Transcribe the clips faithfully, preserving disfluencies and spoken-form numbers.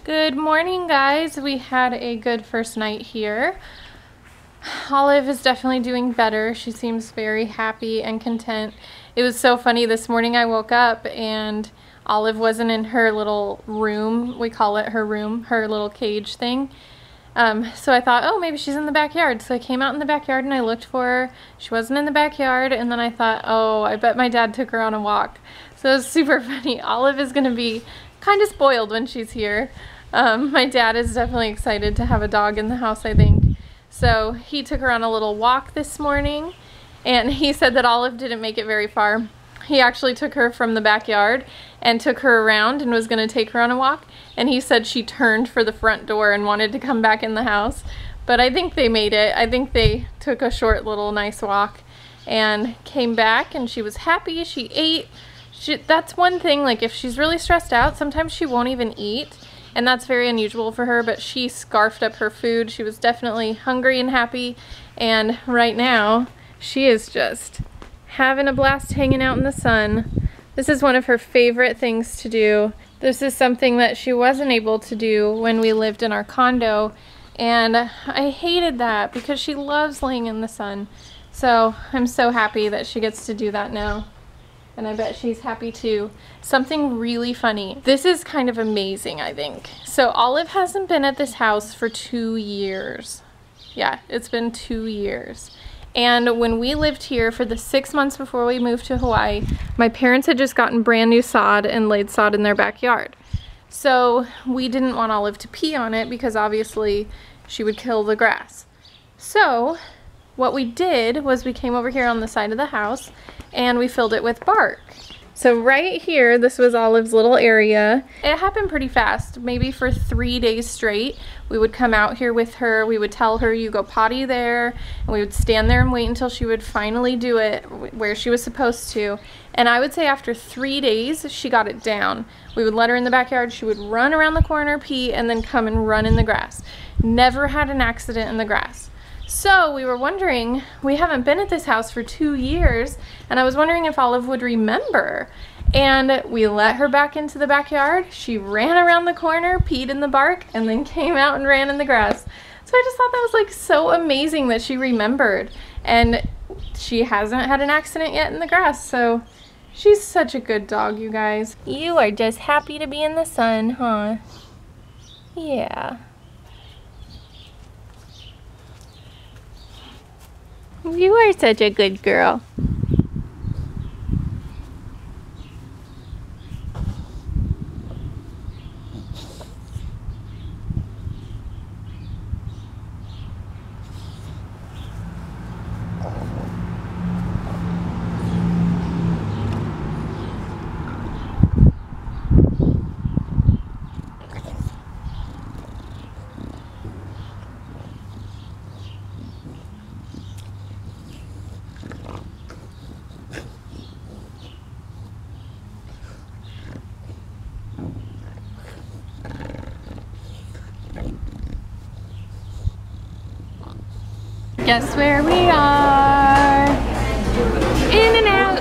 Good morning, guys. We had a good first night here. Olive is definitely doing better. She seems very happy and content. It was so funny. This morning I woke up and Olive wasn't in her little room. We call it her room, her little cage thing. Um, so I thought, oh, maybe she's in the backyard. So I came out in the backyard and I looked for her. She wasn't in the backyard. And then I thought, oh, I bet my dad took her on a walk. So it was super funny. Olive is going to be kind of spoiled when she's here. Um, my dad is definitely excited to have a dog in the house, I think. So he took her on a little walk this morning, and he said that Olive didn't make it very far. He actually took her from the backyard and took her around and was going to take her on a walk, and he said she turned for the front door and wanted to come back in the house. But I think they made it. I think they took a short little nice walk and came back, and she was happy. She ate. She, that's one thing, like if she's really stressed out, sometimes she won't even eat. And that's very unusual for her, but she scarfed up her food. She was definitely hungry and happy. And right now, she is just having a blast hanging out in the sun. This is one of her favorite things to do. This is something that she wasn't able to do when we lived in our condo. And I hated that because she loves laying in the sun. So I'm so happy that she gets to do that now. And I bet she's happy too. Something really funny. This is kind of amazing, I think. So Olive hasn't been at this house for two years. Yeah, it's been two years. And when we lived here for the six months before we moved to Hawaii, my parents had just gotten brand new sod and laid sod in their backyard. So we didn't want Olive to pee on it because obviously she would kill the grass. So what we did was we came over here on the side of the house and we filled it with bark. So right here, this was Olive's little area. It happened pretty fast, maybe for three days straight. We would come out here with her, we would tell her, you go potty there, and we would stand there and wait until she would finally do it where she was supposed to. And I would say after three days, she got it down. We would let her in the backyard, she would run around the corner, pee, and then come and run in the grass. Never had an accident in the grass. So we were wondering, we haven't been at this house for two years, and I was wondering if Olive would remember. And we let her back into the backyard. She ran around the corner, peed in the bark, and then came out and ran in the grass. So I just thought that was like so amazing that she remembered. And she hasn't had an accident yet in the grass, so she's such a good dog, you guys. You are just happy to be in the sun, huh? Yeah. You are such a good girl. Guess where we are? In and out.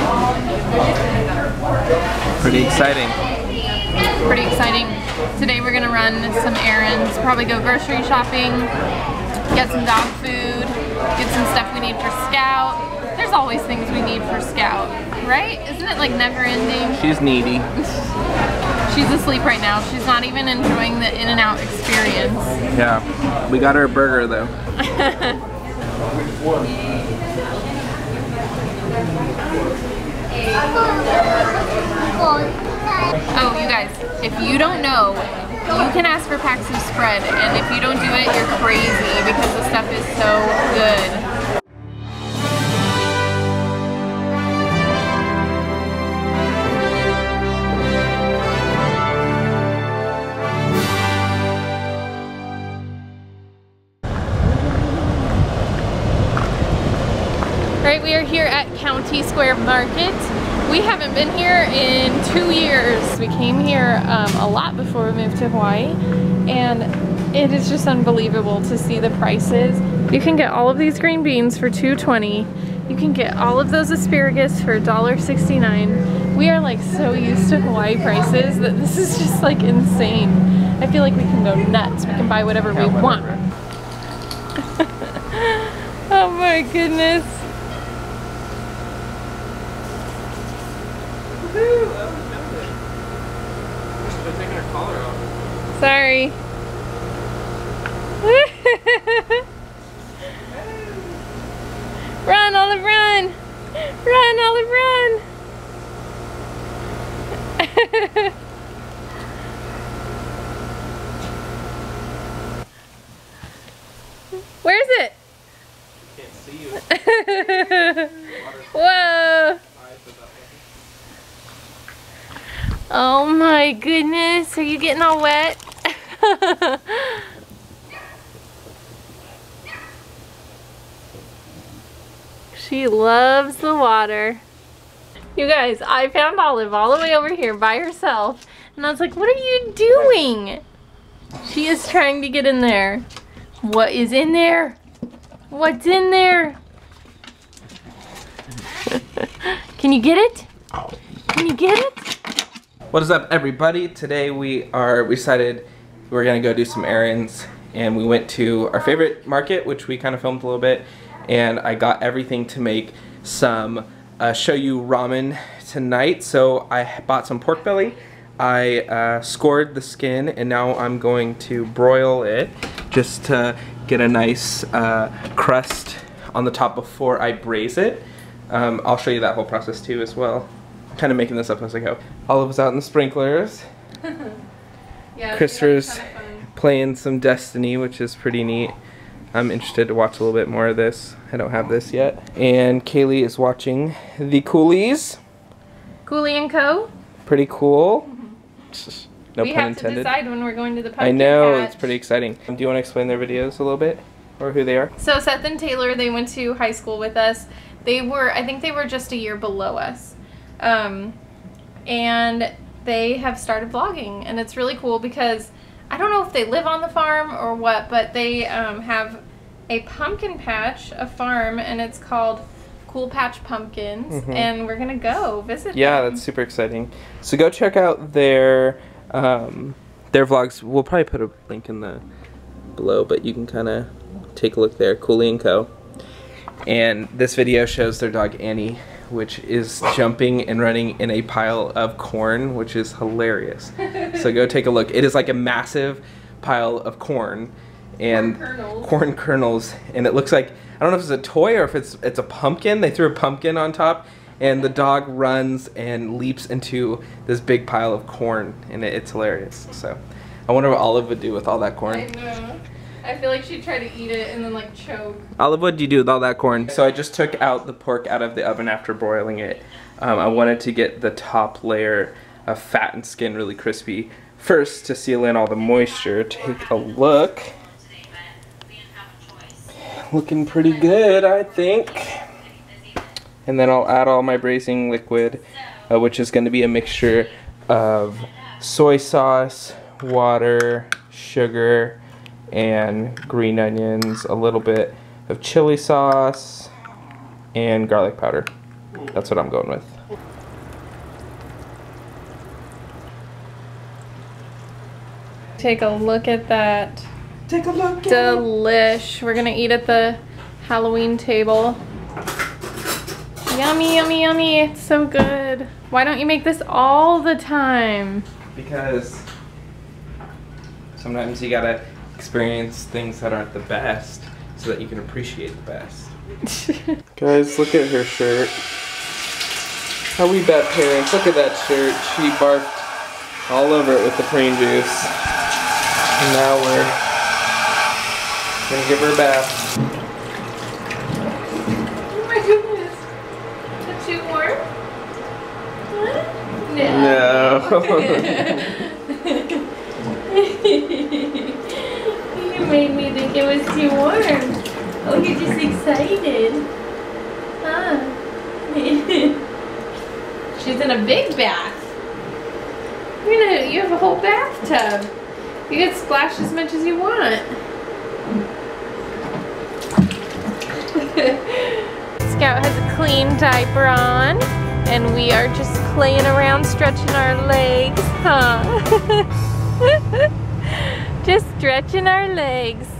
Pretty exciting. Pretty exciting. Today we're gonna run some errands, probably go grocery shopping, get some dog food, get some stuff we need for Scout. There's always things we need for Scout, right? Isn't it like never ending? She's needy. She's asleep right now. She's not even enjoying the in and out experience. Yeah, we got her a burger though. Oh, you guys, if you don't know, you can ask for packs of spread, and if you don't do it, you're crazy because the stuff is so good. Right, we are here at County Square Market. We haven't been here in two years. We came here um, a lot before we moved to Hawaii, and it is just unbelievable to see the prices. You can get all of these green beans for two twenty, You can get all of those asparagus for a dollar sixty-nine. We are like so used to Hawaii prices that this is just like insane. I feel like we can go nuts. We can buy whatever we want. Oh my goodness. Sorry. Run, Olive, run! Run, Olive, run! Where is it? I can't see you. Whoa! Oh my goodness, are you getting all wet? She loves the water. You guys, I found Olive all the way over here by herself. And I was like, what are you doing? She is trying to get in there. What is in there? What's in there? Can you get it? Can you get it? What is up, everybody? Today we are, we decided we were gonna go do some errands, and we went to our favorite market, which we kind of filmed a little bit, and I got everything to make some uh, shoyu ramen tonight. So I bought some pork belly, I uh, scored the skin, and now I'm going to broil it just to get a nice uh, crust on the top before I braise it. Um, I'll show you that whole process too as well. Kind of making this up as I go. Olive's out in the sprinklers. Yeah, Christopher's kind of fun. playing some Destiny, which is pretty neat. I'm interested to watch a little bit more of this. I don't have this yet. And Kaylee is watching The Coolies. Coolie and Co. Pretty cool. No we pun have intended. to decide when we're going to the pumpkin I know, patch. it's pretty exciting. Do you want to explain their videos a little bit? Or who they are? So Seth and Taylor, they went to high school with us. They were, I think they were just a year below us. Um, and they have started vlogging, and it's really cool because I don't know if they live on the farm or what, but they um, have a pumpkin patch, a farm, and it's called Cool Patch Pumpkins, mm-hmm. and we're gonna go visit yeah, them. That's super exciting. So go check out their um, their vlogs. We'll probably put a link in the below, but you can kind of take a look there. Coolie and Co. And this video shows their dog Annie, which is jumping and running in a pile of corn, which is hilarious. So go take a look. It is like a massive pile of corn and corn kernels. corn kernels, and it looks like, I don't know if it's a toy or if it's it's a pumpkin. They threw a pumpkin on top, and the dog runs and leaps into this big pile of corn, and it, it's hilarious. So I wonder what Olive would do with all that corn. I know. I feel like she'd try to eat it and then like choke. Olive, what did you do with all that corn? So I just took out the pork out of the oven after broiling it. Um, I wanted to get the top layer of fat and skin really crispy first to seal in all the moisture. Take a look. Looking pretty good, I think. And then I'll add all my braising liquid, uh, which is going to be a mixture of soy sauce, water, sugar, and green onions, a little bit of chili sauce, and garlic powder. That's what I'm going with. Take a look at that. Take a look. Delish. We're gonna eat at the Halloween table. Yummy, yummy, yummy. It's so good. Why don't you make this all the time? Because sometimes you gotta experience things that aren't the best so that you can appreciate the best. Guys, look at her shirt. Are we bad parents? Look at that shirt. She barfed all over it with the prune juice. And now we're gonna give her a bath. Oh my goodness. Is it too warm? Huh? No. You made me think it was too warm. Oh, you're just excited. Huh? She's in a big bath. You're gonna, you have a whole bathtub. You can splash as much as you want. Scout Scout has a clean diaper on, and we are just playing around, stretching our legs, huh? Just stretching our legs.